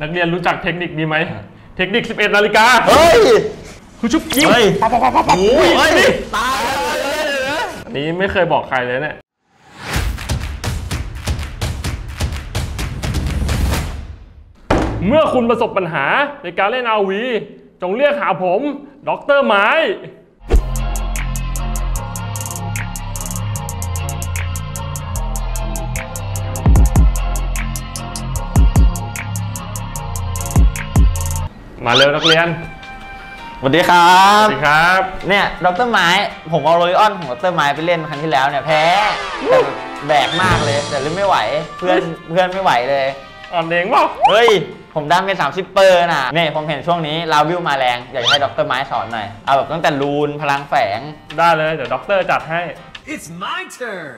นักเรียนรู้จักเทคนิคนี้ไหมเทคนิค 11 นาฬิกาเฮ้ยคือชุบยิงปั๊บโอ้ยตายอันนี้ไม่เคยบอกใครเลยเนี่ยเมื่อคุณประสบปัญหาในการเล่น RV จงเรียกหาผมดร.ไม้มาเร็วนักเรียนสวัสดีครับสวัสดีครับเนี่ยดร.ไม้ผมเอาโรลิออนของดร.ไม้ไปเล่นครั้งที่แล้วเนี่ยแพ้แต่แบกมากเลยแต่เล่นไม่ไหวเพื่อนไม่ไหวเลยอ่อนเองเปล่าเฮ้ยผมดันเป็น30 เปอร์น่ะเนี่ยผมเห็นช่วงนี้ลาวิวมาแรงอยากให้ดร.ไม้สอนหน่อยเอาแบบตั้งแต่รูนพลังแฝงได้เลยเดี๋ยวด็อกเตอร์จัดให้ It's my turn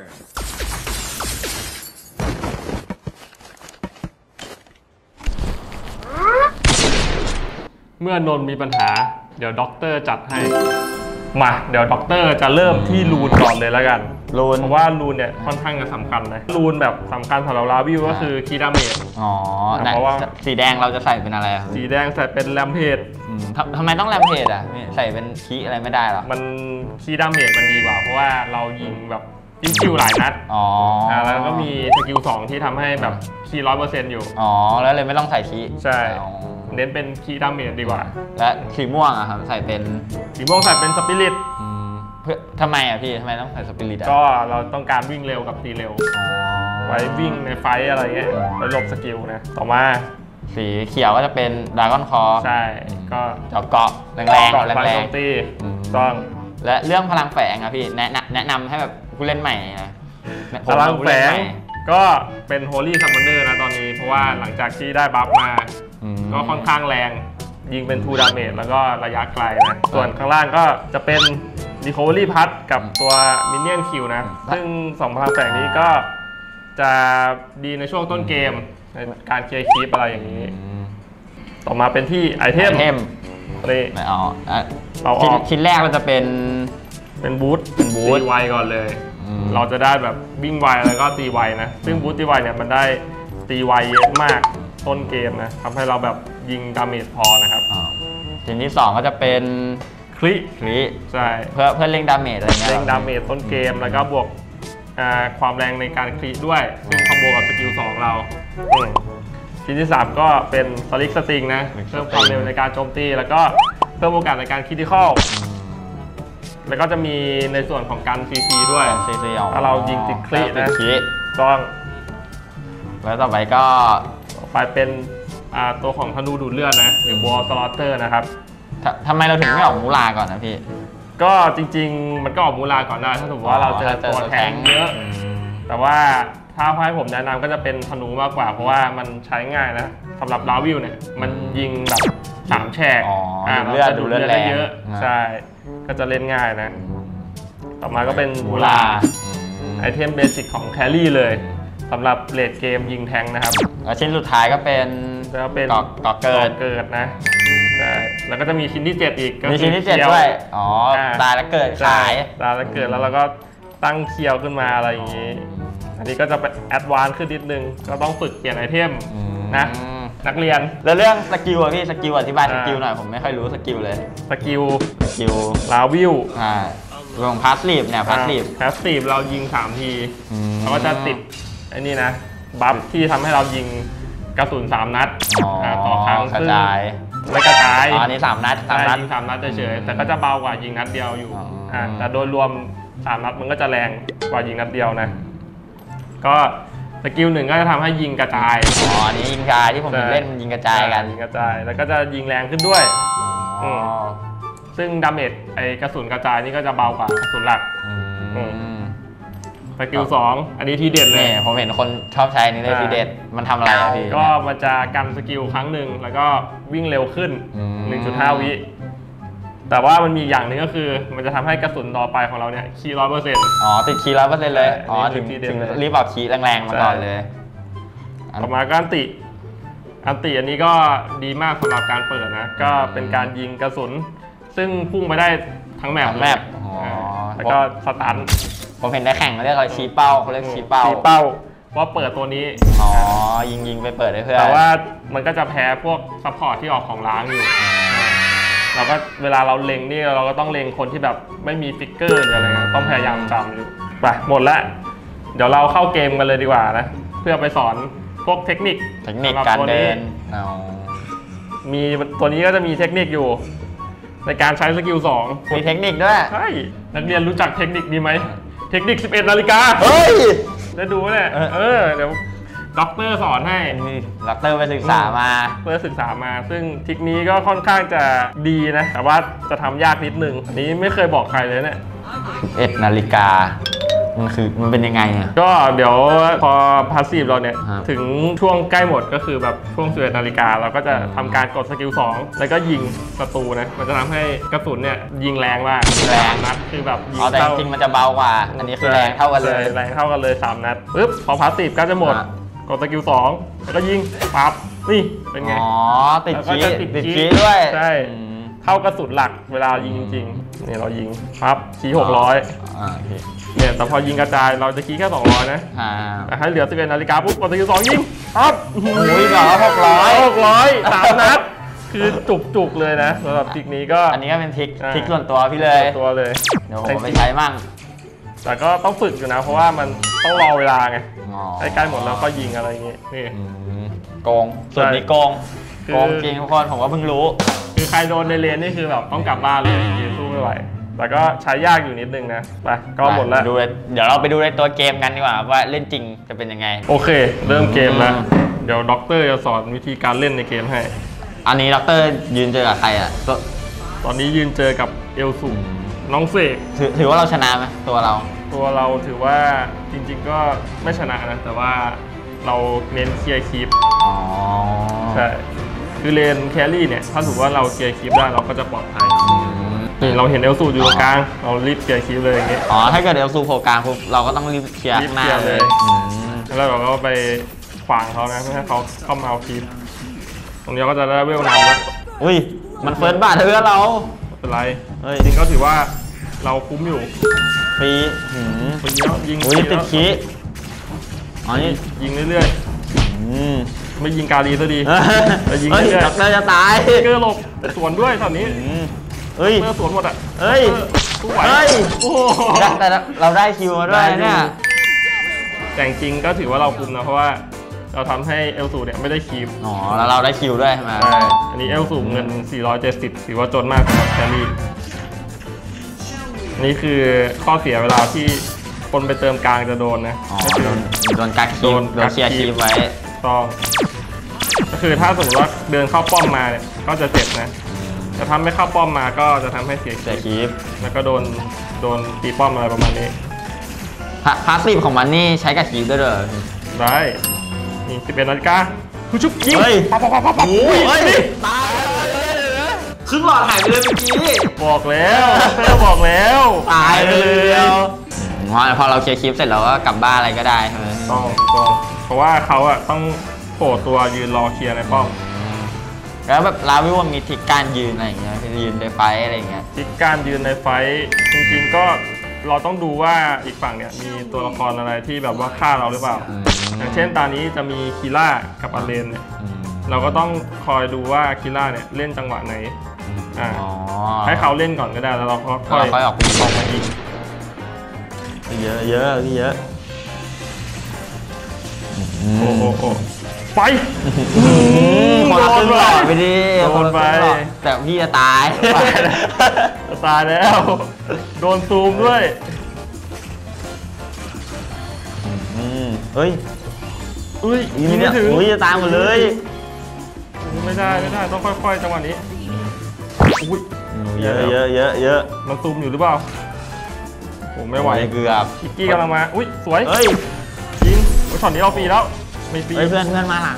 เมื่อนนมีปัญหาเดี๋ยวด็อกเตอร์จัดให้มาเดี๋ยวด็อกเตอร์จะเริ่มที่รูนก่อนเลยแล้วกันรูนเพราะว่ารูนเนี่ยค่อนข้างจะสำคัญนะรูนแบบสำคัญสำหรับลาวิวก็คือคีย์ดาเมจอ๋อเพราะว่าสีแดงเราจะใส่เป็นอะไรสีแดงใส่เป็นแรมเพจทำไมต้องแรมเพจอ่ะใส่เป็นคีย์อะไรไม่ได้หรอมันคีย์ดาเมจมันดีกว่าเพราะว่าเรายิงแบบคิวหลายนัดแล้วก็มีสกิล2ที่ทำให้แบบคีย์ 100% อยู่อ๋อแล้วเลยไม่ต้องใส่คีย์ใช่เน้นเป็นคีย์ดาเมจดีกว่าและสีม่วงอะครับใส่เป็นสีม่วงใส่เป็นสปิริตเพื่อทำไมอะพี่ทำไมต้องใส่สปิริตก็เราต้องการวิ่งเร็วกับตีเร็วไว้วิ่งในไฟอะไรเงี้ยไว้หลบสกิลนะต่อมาสีเขียวก็จะเป็นดราก้อนคอใช่ก็เจาะเกาะแรงตีต้องและเรื่องพลังแฝงอะพี่แนะนำให้แบบผู้เล่นใหม่นะพลังแฝงก็เป็นโฮลี่ซัมมอนเนอร์นะตอนนี้เพราะว่าหลังจากที่ได้บัฟมาก็ค่อนข้างแรงยิงเป็น2 ดาเมจแล้วก็ระยะไกลนะส่วนข้างล่างก็จะเป็น Recovery Path กับตัว Minion Q นะซึ่ง2พลังแฝงนี้ก็จะดีในช่วงต้นเกมในการเคลียร์คลิปอะไรอย่างนี้ต่อมาเป็นที่ไอเทมนี่เอาชิ้นแรกเราจะเป็นบูทตีไวก่อนเลยเราจะได้แบบวิ่งไวแล้วก็ตีไวนะซึ่งบูทตีไวเนี่ยมันได้ตีไวเยอะมากต้นเกมนะทำให้เราแบบยิงดาเมจพอนะครับชิ้นที่2ก็จะเป็นคลิใช่เพื่อเร่งดาเมจอะไรเงี้ยเร่งดาเมจต้นเกมแล้วก็บวกความแรงในการคลิด้วยซึ่งคอมโบกับสกิล2เราชิ้นที่3ก็เป็นสลิกสติงนะเพิ่มความเร็วในการโจมตีแล้วก็เพิ่มโอกาสในการคริติคอลแล้วก็จะมีในส่วนของการซีด้วยถ้าเรายิงติดคลินะต้องแล้วต่อไปก็เป็นตัวของธนูดูดเลือดนะหรือวอลสลอตเตอร์นะครับทำไมเราถึงไม่ออกมูลาก่อนนะพี่ก็จริงๆมันก็ออกมูลาก่อนได้ถ้าสมมติว่าเราเจอตัวแทงเยอะแต่ว่าถ้าให้ผมแนะนำก็จะเป็นธนูมากกว่าเพราะว่ามันใช้ง่ายนะสำหรับลาวิวเนี่ยมันยิงแบบ3 แฉกดูดเลือดได้เยอะใช่ก็จะเล่นง่ายนะต่อมาก็เป็นมูลาไอเทมเบสิกของแครี่เลยสำหรับเลดเกมยิงแทงนะครับชิ้นสุดท้ายก็เป็นก่อเกิดนะใช่แล้วก็จะมีชิ้นที่7อีกมีชิ้นที่7ด้วยตายแล้วเกิดขายตายแล้วเกิดแล้วเราก็ตั้งเคียวขึ้นมาอะไรอย่างนี้อันนี้ก็จะเป็นแอดวานซ์ขึ้นนิดนึงก็ต้องฝึกเปลี่ยนไอเทมนะนักเรียนแล้วเรื่องสกิลอะพี่สกิลอธิบายสกิลหน่อยผมไม่ค่อยรู้สกิลเลยสกิลลาวิวเรื่องพาสซีฟเนี่ยพาสซีฟเรายิง3 ทีเราก็จะติดไอ้นี่นะบัฟที่ทำให้เรายิงกระสุน3 นัดต่อครั้งกระจายไม่กระจายอันนี้3 นัดยิง3 นัดเฉยแต่ก็จะเบากว่ายิงนัดเดียวอยู่แต่โดยรวม3 นัดมันก็จะแรงกว่ายิงนัดเดียวนะก็สกิล1ก็จะทำให้ยิงกระจายอันนี้ยิงกระจายที่ผมเล่นยิงกระจายกันยิงกระจายแล้วก็จะยิงแรงขึ้นด้วยซึ่งดาเมจไอกระสุนกระจายนี่ก็จะเบากว่ากระสุนหลักสกิล2อันนี้ทีเด็ดเลยผมเห็นคนชอบใช้นี่เลยทีเด็ดมันทำอะไรอะพี่ก็มันจะกันสกิลครั้งหนึ่งแล้วก็วิ่งเร็วขึ้น 1.5 วิแต่ว่ามันมีอย่างหนึ่งก็คือมันจะทำให้กระสุนต่อไปของเราเนี่ยคีย์ 100% ติดคีย์ 100% เลยถึงรีบเอาคีย์แรงๆมาก่อนเลยต่อมาก็อันติอันนี้ก็ดีมากสำหรับการเปิดนะก็เป็นการยิงกระสุนซึ่งพุ่งไปได้ทั้งแมปแล้วก็สตันผมเห็นได้แข่งเขาเรียกชี้เป้าชี้เป้าว่าเปิดตัวนี้อ๋อยิงไปเปิดให้เพื่อนแต่ว่ามันก็จะแพ้พวกซัพพอร์ตที่ออกของล้างอยู่เราก็เวลาเราเล็งนี่เราก็ต้องเล็งคนที่แบบไม่มีฟิกเกอร์หรืออะไรเงี้ยต้องพยายามจำอยู่ไปหมดแล้วเดี๋ยวเราเข้าเกมกันเลยดีกว่านะเพื่อไปสอนพวกเทคนิคการเดินมีตัวนี้ก็จะมีเทคนิคอยู่ในการใช้สกิล2 มีเทคนิคด้วยใช่นักเรียนรู้จักเทคนิคนี้ไหมเทคนิค 11 นาฬิกาเฮ้ยได้ดูเนี่ยเดี๋ยวด็อกเตอร์สอนให้ด็อกเตอร์ไปศึกษามาซึ่งทริคนี้ก็ค่อนข้างจะดีนะแต่ว่าจะทำยากนิดนึงอันนี้ไม่เคยบอกใครเลยเนี่ย 11 นาฬิกามันเป็นยังไงอ่ะก็เดี๋ยวพอพาสซีฟเราเนี่ยถึงช่วงใกล้หมดก็คือแบบช่วง11 นาฬิกาเราก็จะทำการกดสกิล2แล้วก็ยิงศัตรูนะมันจะทำให้กระสุนเนี่ยยิงแรงมากนัดคือแบบยิงแต่จริงมันจะเบากว่าอันนี้คือแรงเท่ากันเลย 3 นัดปึ๊บพอพาสซีฟก็จะหมดกดสกิล2แล้วก็ยิงปั๊บนี่เป็นไงอ๋อติดคีด้วยใช่เท่ากระสุนหลักเวลายิงจริงๆเนี่ยเรายิงปั๊บคี600เนี่ยแต่พอยิงกระจายเราจะคีแค่200นะแต่ให้เหลือ11 นาฬิกาปุ๊บกดสกิล2ยิงปั๊บเหรอ 600 3 นัดคือจุกเลยนะสำหรับทริคนี้ก็อันนี้ก็เป็นทริคส่วนตัวพี่เลยเดี๋ยวผมไปใช้มั่งแต่ก็ต้องฝึกอยู่นะเพราะว่ามันต้องรอเวลาไงใกล้หมดแล้วก็ยิงอะไรอย่างงี้นี่โกงส่วนนี้โกงจริงทุกคนผมก็เพิ่งรู้คือใครโดนในเลนนี่คือแบบต้องกลับบ้านเลยยืนสู้ไม่ไหวแต่ก็ใช้ยากอยู่นิดนึงนะไปก็หมดแล้วเดี๋ยวเราไปดูในตัวเกมกันดีกว่าว่าเล่นจริงจะเป็นยังไงโอเคเริ่มเกมแล้วเดี๋ยวด็อกเตอร์จะสอนวิธีการเล่นในเกมให้อันนี้ด็อกเตอร์ยืนเจอกับใครอ่ะตอนนี้ยืนเจอกับเอลซูน้องเสกถือว่าเราชนะไหมตัวเราถือว่าจริงๆก็ไม่ชนะนะแต่ว่าเราเน้นเคลียร์คลิปใช่คือเลนแครี่เนี่ยถ้าถือว่าเราเคลียร์คลิปได้เราก็จะปลอดภัยนี่เราเห็นเอลซูอยู่ตรงกลางเรารีบเคลียร์คลิปเลยอย่างเงี้ยถ้าเกิดเอลซูโผล่กลางปุ๊บเราก็ต้องรีบเคลียร์หน้าเลยแล้วเราก็ไปขวางเขานะเพื่อให้เขาเข้ามาเอาคลิปตรงนี้ก็จะได้เวลนำแล้วอุ้ยมันเฟิร์สบาทเธอเราไม่เป็นไรจริงก็ถือว่าเราคุ้มอยู่ฟรียิงติดขี้นี่ยิงเรื่อยๆไม่ยิงกาลีซะดีแต่ยิงเรื่อยๆเราจะตายเกอร์หลบสวนด้วยตอนนี้เกอร์สวนหมดอ่ะโอ้แต่เราได้คิวมาด้วยเนี่ยแต่จริงก็ถือว่าเราคุ้มนะเพราะว่าเราทำให้เอลซูเนี่ยไม่ได้คิวแล้วเราได้คิวด้วยใช่ไหมอันนี้เอลซูเงิน470ถือว่าจนมากครับแครี่นี่คือข้อเสียเวลาที่คนไปเติมกลางจะโดนนะโดนกักคีโดนเคลียร์คีไว้ต้องก็คือถ้าสมมติว่าเดินเข้าป้อมมาเนี่ยก็จะเจ็บนะแต่ถ้าไม่เข้าป้อมมาก็จะทำให้เสียคีฟแล้วก็โดนตีป้อมอะไรประมาณนี้พาสซีฟของมันนี่ใช้กับคีฟได้เลยได้นี่11 นาฬิกาผู้ชุบยิงปั๊บโอ้ยตายครึ่งหลอดหายไปเลยเมื่อกี้บอกแล้วตายเลยพอเราเคลียร์คลิปเสร็จเราก็กลับบ้านอะไรก็ได้ใช่ไหมต้องเพราะว่าเขาอะต้องโผล่ตัวยืนรอเคลียร์ในป้อมแล้วแบบลาวิวมีทิกการยืนอะไรอย่างเงี้ยยืนในไฟอะไรอย่างเงี้ยทิกการยืนในไฟจริงๆก็เราต้องดูว่าอีกฝั่งเนี่ยมีตัวละครอะไรที่แบบว่าฆ่าเราหรือเปล่าอย่างเช่นตอนนี้จะมีคิล่ากับอาเลนเนี่ยเราก็ต้องคอยดูว่าคิล่าเนี่ยเล่นจังหวะไหนให้เขาเล่นก่อนก็ได้แล้วเราก็ค่อยออกมายิงเยอะโอ้ไปคนละครึ่งหลอดไปดิคนไปแต่พี่จะตายแล้วโดนซูมด้วยเฮ้ยยิงไม่ถึงจะตายหมดเลยไม่ได้ต้องค่อยๆจังหวะนี้เยอะมันซูมอยู่หรือเปล่าผมไม่ไหวเกือบอิกกี้กำลังมาสวยยิงช็อตนี้เราฟรีแล้วไม่ฟรีเพื่อนมาหลัง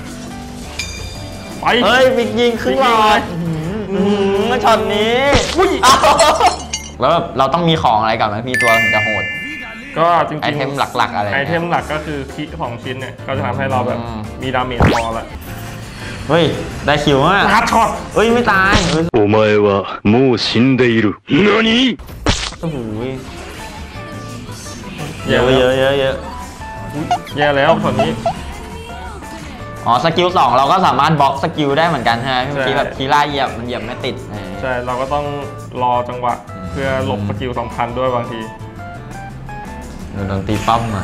ไปบิ๊กยิงขึ้นมาช็อตนี้แล้วเราต้องมีของอะไรก่อนไหมพี่ตัวถึงจะโหดก็จริงๆไอเทมหลักๆอะไรไอเทมหลักก็คือคิของชิ้นเนี่ยก็จะทำให้เราแบบมีดาเมจพอละเฮ้ยได้คิวอ่ะฮาร์ดช็อตไม่ตายโอ前はもう死んでいる何โอ้โหเยอะแย่แล้วตอนนี้อ๋อสกิล2เราก็สามารถบล็อกสกิลได้เหมือนกันใช่ไหมเมื่อกี้แบบคีร่าเหยียบมันเหยียบไม่ติดใช่เราก็ต้องรอจังหวะเพื่อหลบสกิลสำคัญด้วยบางทีโดนตีป้อมมา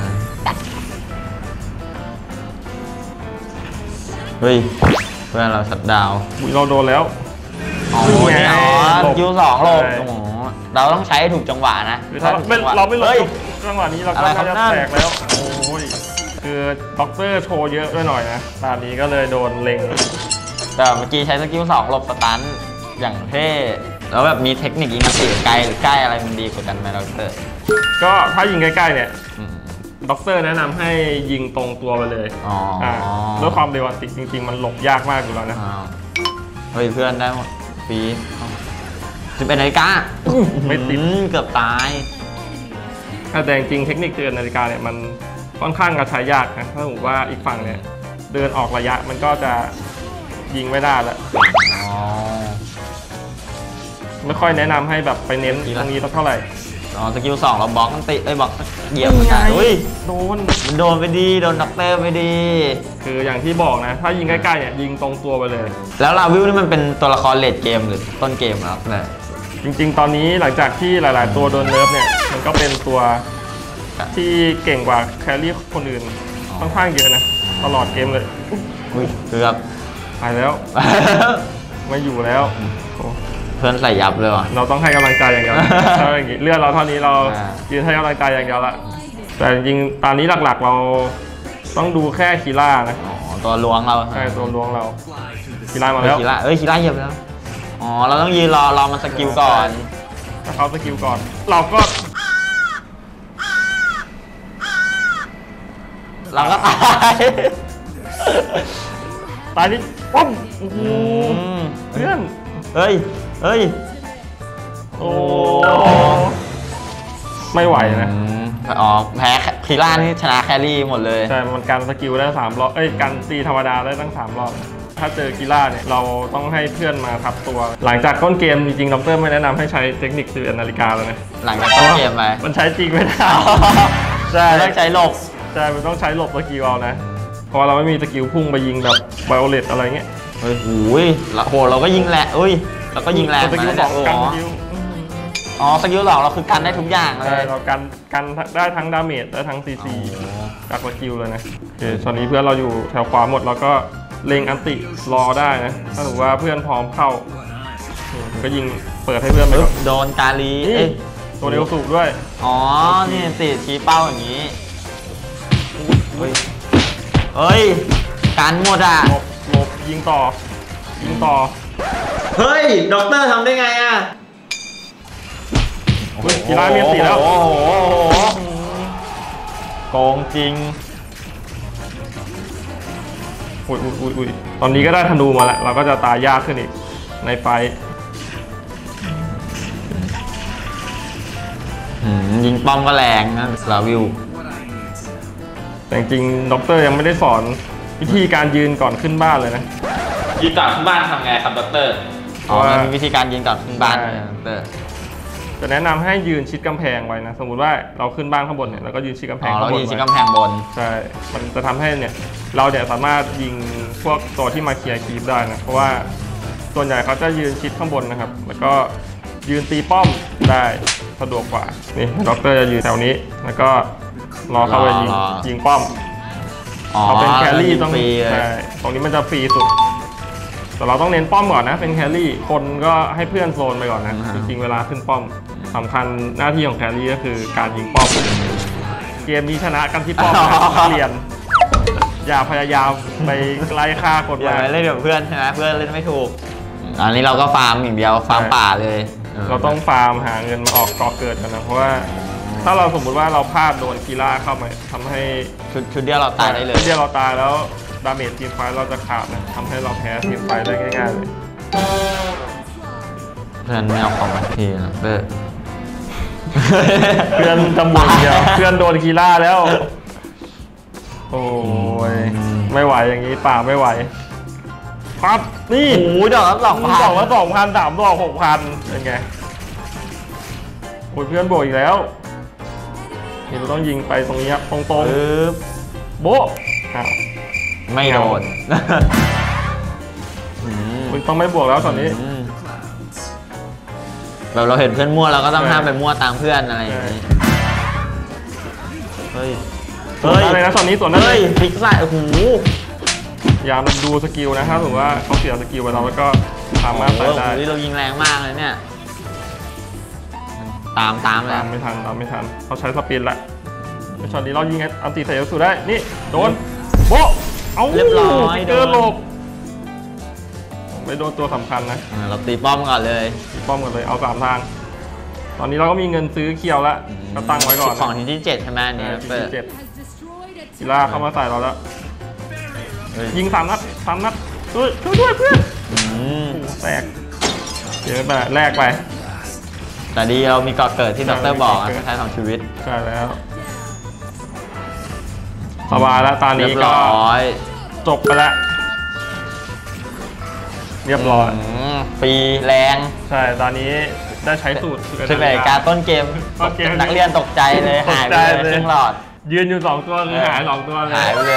เฮ้ยเพื่อนเราชัดดาวเราโดนแล้วอ๋อสกิล2หลบโอ้โหเราต้องใช้ถูกจังหวะนะเราไม่หลบจังหวะนี้เราก็น่าจะแตกแล้วโอ้ยคือด็อกเตอร์โชว์เยอะด้วยหน่อยนะตอนนี้ก็เลยโดนเล็งแต่เมื่อกี้ใช้สกิล2หลบสตันอย่างเท่แล้วแบบมีเทคนิคยิงกระสีไกลหรือใกล้อะไรมันดีกว่ากันไหมด็อกเตอร์ก็ถ้ายิงใกล้ๆเนี่ยด็อกเตอร์แนะนำให้ยิงตรงตัวไปเลยด้วยความเร็วติดจริงๆมันหลบยากมากอยู่แล้วนะเฮ้ยเพื่อนได้หมดปี11 นาฬิกาไม่ติดเกือบตายแต่จริงเทคนิค11 นาฬิกาเนี่ยมันค่อนข้างกระใช้ยากนะถ้าสมมติว่าอีกฝั่งเนี่ยเดินออกระยะมันก็จะยิงไม่ได้แล้วไม่ค่อยแนะนำให้แบบไปเน้นตรงนี้เท่าไหร่สกิล2เราบล็อกมันติบล็อกเหยียบมันอุ้ยโดนไปดีโดนด็อกเตอร์ไปดีคืออย่างที่บอกนะถ้ายิงใกล้ๆเนี่ยยิงตรงตัวไปเลยแล้วลาวิลนี่มันเป็นตัวละครเลดเกมหรือต้นเกมครับเนี่ยจริงๆตอนนี้หลังจากที่หลายๆตัวโดนเนิร์ฟเนี่ยมันก็เป็นตัวที่เก่งกว่าแครี่คนอื่นค่อนข้างเยอะนะตลอดเกมเลยอุ้ยเกือบไปแล้วไม่อยู่แล้วเพื่อนใส่ยับเลยว่ะเราต้องให้กำลังใจอย่างเดียวถ้าอย่างนี้เลือดเราเท่านี้เรายืนให้กำลังใจอย่างเดียวละแต่จริงๆตอนนี้หลักๆเราต้องดูแค่คีร่านะตัวล้วงเราใช่ตัวล้วงเราคีร่ามาแล้วคีร่าเหยียบแล้วอ๋อเราต้องยืนรอมันสกิลก่อนถ้าเขาสกิลก่อนเราก็ตายนี่ปุ๊บเพื่อนเฮ้ยโอ้ไม่ไหวนะอ๋อแพ้คีร่านี่ชนะแครี่หมดเลยใช่มันกันสกิลได้3 รอบกันตีธรรมดาได้ตั้ง3 รอบถ้าเจอคีร่าเนี่ยเราต้องให้เพื่อนมาทับตัวหลังจากต้นเกมจริงๆดรไม่แนะนำให้ใช้เทคนิค11 นาฬิกาแล้วนะหลังจากต้นเกมไปมันใช้จริงไม่ได้ใช่ต้องใช้หลบใช่มันต้องใช้หลบสกิลเอานะเพราะเราไม่มีสกิลพุ่งไปยิงแบบไวโอเลตอะไรเงี้ยเฮ้ยโหเราก็ยิงแหละเราก็ยิงแรงสกิล2กันสกิล2เราคือกันได้ทุกอย่างเลยเรากันได้ทั้งดาเมจได้ทั้งซีซีจากสกิลเลยนะตอนนี้เพื่อนเราอยู่แถวขวาหมดเราก็เล็งอันติรอได้นะถ้าถือว่าเพื่อนพร้อมเข้าก็ยิงเปิดให้เพื่อนไปก่อนโดนกาลีตัวเร็วสูบด้วยนี่ติดชี้เป้าอย่างนี้เฮ้ยกันหมดอ่ะหลบยิงต่อเฮ้ยด็อกเตอร์ทำได้ไงอ่ะกีฬาเมียนตีแล้วโกงจริงอุ้ยตอนนี้ก็ได้ธนูมาแล้วเราก็จะตายยากขึ้นอีกในไฟยิงป้อมก็แรงนะลาวิลแต่จริงๆด็อกเตอร์ยังไม่ได้สอนวิธีการยืนก่อนขึ้นบ้านเลยนะยืนก่อนขึ้นบ้านทำไงครับด็อกเตอร์มันมีวิธีการยืนก่อนขึ้นบ้านด็อกเตอร์จะแนะนำให้ยืนชิดกำแพงไว้นะสมมุติว่าเราขึ้นบ้านข้างบนเนี่ยเราก็ยืนชิดกำแพงเรายืนชิดกำแพงบนใช่มันจะทำให้เนี่ยเราเนี่ยสามารถยิงพวกตัวที่มาเคลียร์คีปได้นะเพราะว่าส่วนใหญ่เขาจะยืนชิดข้างบนนะครับแล้วก็ยืนตีป้อมได้สะดวกกว่านี่ด็อกเตอร์จะยืนแถวนี้แล้วก็รอเข้าไปยิงป้อมเขาเป็นแครี่ต้องใช่ตรงนี้มันจะฟรีสุดแต่เราต้องเน้นป้อมก่อนนะเป็นแครี่คนก็ให้เพื่อนโซนไปก่อนนะจริงๆเวลาขึ้นป้อมสำคัญหน้าที่ของแครี่ก็คือการยิงป้อมเกมนี้ชนะกันที่ป้อมเปลี่ยนอย่าพยายามไปไล่ฆ่าคนอย่าเล่นกับเพื่อนใช่ไหมเพื่อนเล่นไม่ถูกอันนี้เราก็ฟาร์มอย่างเดียวฟาร์มป่าเลยเราต้องฟาร์มหาเงินมาออกก่อเกิดกันนะเพราะว่าถ้าเราสมมุติว่าเราพลาดโดนคีร่าเข้ามาทำให้ชุดเดียวเราตายได้เลยชุดเดียวเราตายแล้วดาเมจทีมไฟเราจะขาดนะทำให้เราแพ้ทีมไฟได้ง่ายๆเลยเพื่อนไม่เอาของมาทีนะเพื่อนจมูกเดียวเพื่อนโดนคีร่าแล้วโอ้ยไม่ไหวอย่างนี้ป่าไม่ไหวปั๊บนี่โอ้ยดอกละ2,000 3 ดอก6,000เป็นไงโอ้ยเพื่อนโบกอีกแล้วนี่เราต้องยิงไปตรงนี้ครับตรงโบะอ้าวไม่โดนต้องไม่บวกแล้วตอนนี้แบบเราเห็นเพื่อนมั่วเราก็ต้องห้ามไปมั่วตามเพื่อนอะไรอย่างนี้เฮ้ยส่วนได้เลยนะตอนนี้ส่วนได้เลเฮ้ยยพลิกไส้โอ้โหอย่าดูสกิลนะถ้าสมมติว่าเขาเสียสกิลไปเราแล้วก็สามารถใส่ได้เรายิงแรงมากเลยเนี่ยตามเลยตามไม่ทันเขาใช้สปินละในช็อตนี้เรายิงอันติใส่ยาสูได้นี่โดนโบะเอาเรียบร้อยเจอหลบไม่โดนตัวสำคัญนะเราตีป้อมก่อนเลยป้อมกันเลยเอา3 ทางตอนนี้เราก็มีเงินซื้อเคียวแล้วก็ตั้งไว้ก่อนของที่7ใช่ไหมนี่เปิด 7กีฬาเข้ามาใส่เราแล้วยิง3 นัดช่วยด้วยเพื่อนแตกเดี๋ยวไปแลกไปแต่ดีเรามีเกาะเกิดที่ดรบอกสุดท้ายของชีวิตใช่แล้วสบายแล้วตอนนี้ก็จบไปแล้วเรียบร้อยฟรีแรงใช่ตอนนี้ได้ใช้สูตรคือแบบการต้นเกมนักเรียนตกใจเลยหายไปเลยครึ่งหลอดยืนอยู่2 ตัวคือหาย2 ตัวเลยหายไปเลย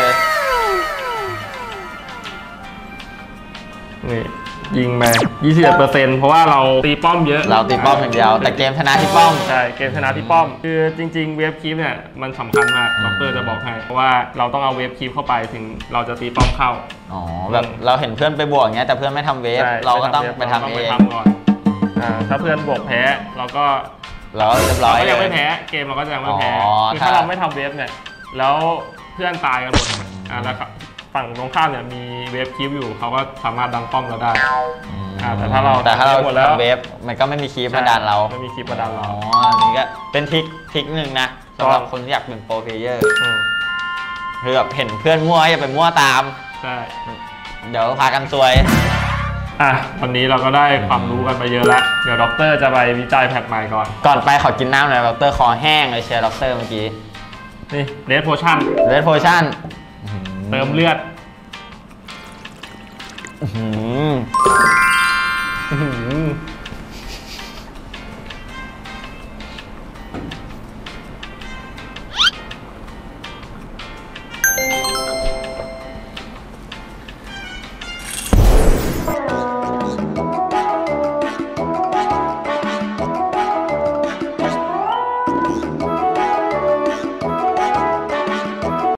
นี่ยิงไป 21%เพราะว่าเราตีป้อมเยอะเราตีป้อมอย่างเดียวแต่เกมชนะที่ป้อมใช่เกมชนะที่ป้อมคือจริงๆเวฟคีปเนี่ยมันสำคัญมากดรจะบอกให้เพราะว่าเราต้องเอาเวฟคีปเข้าไปถึงเราจะตีป้อมเข้าอ๋อแบบเราเห็นเพื่อนไปบวกอย่างเงี้ยแต่เพื่อนไม่ทำเวฟเราก็ต้องไปทำเองก่อนถ้าเพื่อนบวกแพ้เราก็เราเรียบร้อยก็เลยังไม่ยแพ้เกมเราก็ยังไม่แพ้อ๋อคือถ้าเราไม่ทำเวฟเนี่ยแล้วเพื่อนตายกันหมดแล้วฝั่งตรงข้ามเนี่ยมีเวฟคีปอยู่เขาก็สามารถดันป้อมเราได้แต่ถ้าเราหมดแล้วทำเวฟมันก็ไม่มีคีปมาดันเราไม่มีคีปมาดันเราอ๋อนี่ก็เป็นทริคหนึ่งนะสำหรับคนที่อยากเป็นโปรเพลเยอร์คือแบบเห็นเพื่อนมั่วอย่าไปมั่วตามใช่เดี๋ยวพากันซวยวันนี้เราก็ได้ความรู้กันไปเยอะแล้วเดี๋ยวด็อกเตอร์จะไปวิจัยแพทใหม่ก่อนก่อนไปขอกินน้ำหน่อยดรคอแห้งเลยเชียร์ดรเมื่อกี้นี่เรดโพชั่นเรดโพชั่นเติมเลือด